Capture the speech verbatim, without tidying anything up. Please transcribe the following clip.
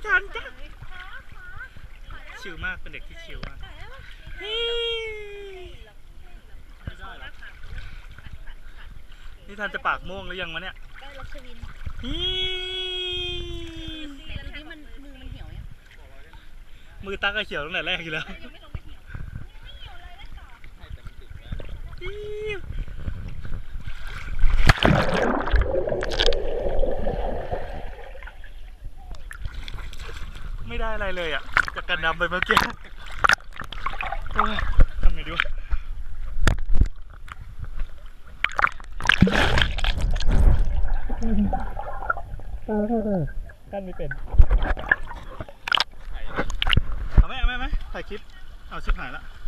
ทันจ้ะชิลมากเป็นเด็กที่ชิลมากนี่ทันจะปากม่วงหรือยังวะเนี่ยได้รัชวินแต่ทีนี้มันมือมันเหี่ยวยังมือตั๊กก็เขียวตั้งแต่แรกอยู่แล้วไม่ได้อะไรเลยอ่ะจากการดำไปเมื่อกี้ทำไงดีวะกั้นไม่เป็นเอาไหมเอาไหมไหมถ่ายคลิปเอาชิบหายละ